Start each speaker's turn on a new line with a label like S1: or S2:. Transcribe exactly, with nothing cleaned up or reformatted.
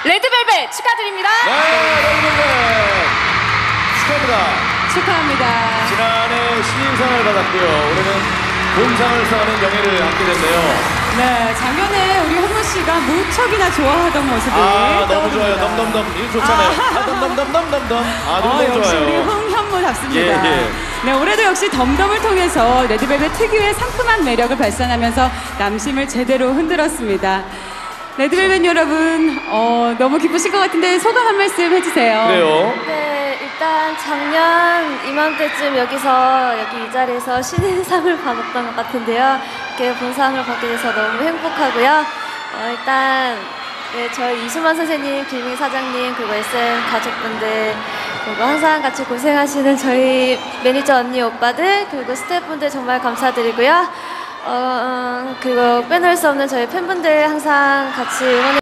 S1: 레드벨벳 축하드립니다.
S2: 네, 레드벨벳 축하합니다.
S3: 축하합니다.
S2: 지난해 신인상을 받았고요. 올해는 본상을 수상하는 영예를 안게 됐네요.
S3: 네, 작년에 우리 현무 씨가 무척이나 좋아하던 모습이
S2: 아, 너무
S3: 떠오릅니다.
S2: 좋아요. 넘넘넘. 이거 좋잖아요. 아, 넘넘넘넘넘넘. 아, 너무
S3: 어, 역시
S2: 좋아요.
S3: 우리 흥현무답습니다.
S2: 예, 예.
S3: 네, 올해도 역시 덤덤을 통해서 레드벨벳 특유의 상큼한 매력을 발산하면서 남심을 제대로 흔들었습니다. 레드벨벳 여러분, 어, 너무 기쁘실 것 같은데 소감 한 말씀 해주세요.
S2: 그래요.
S4: 네, 일단 작년 이맘때쯤 여기서 여기 이 자리에서 신인상을 받았던 것 같은데요. 이렇게 본상을 받게 돼서 너무 행복하고요. 어, 일단 네, 저희 이수만 선생님, 김민 사장님, 그리고 에스엠 가족분들, 그리고 항상 같이 고생하시는 저희 매니저 언니 오빠들, 그리고 스태프분들 정말 감사드리고요. 어, 어, 그리고 빼놓을 수 없는 저희 팬분들 항상 같이 응원해